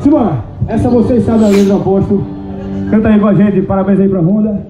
Simbora! Essa vocês sabem a letra, aposto. Canta aí com a gente, parabéns aí pra Honda.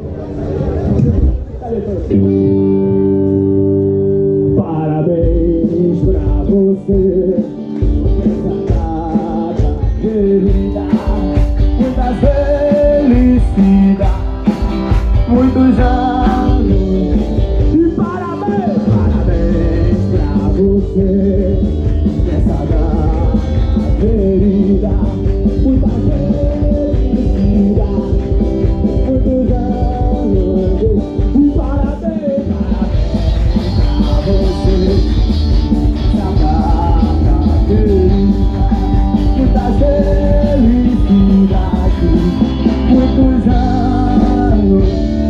Parabéns pra você, essa data querida. Muita felicidade, muitos anos. E parabéns, parabéns pra você, essa data querida. Muita felicidade, muitos anos. E parabéns, parabéns pra você, essa data querida. Muita felicidade, muitos anos.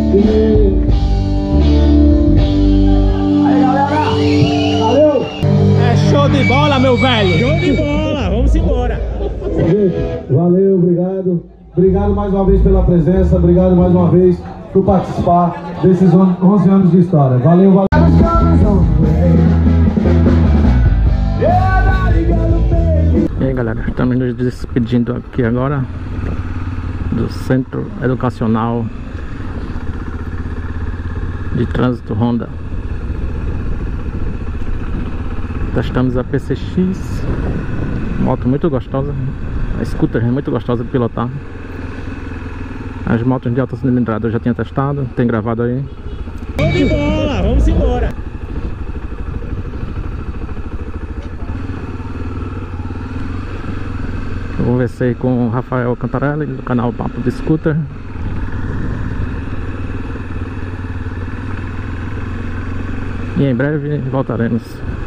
Aí, galera, valeu! É show de bola, meu velho! Show de bola, vamos embora! Valeu, obrigado. Obrigado mais uma vez pela presença, obrigado mais uma vez por participar desses 11 anos de história. Valeu, valeu. E aí, galera, estamos nos despedindo aqui agora do Centro Educacional de Trânsito Honda. Testamos a PCX, moto muito gostosa, a scooter é muito gostosa de pilotar. As motos de alta cilindrada eu já tinha testado, tem gravado aí. Show de bola, vamos embora! Eu conversei com o Rafael Cantarelli do canal Papo de Scooter. E em breve voltaremos.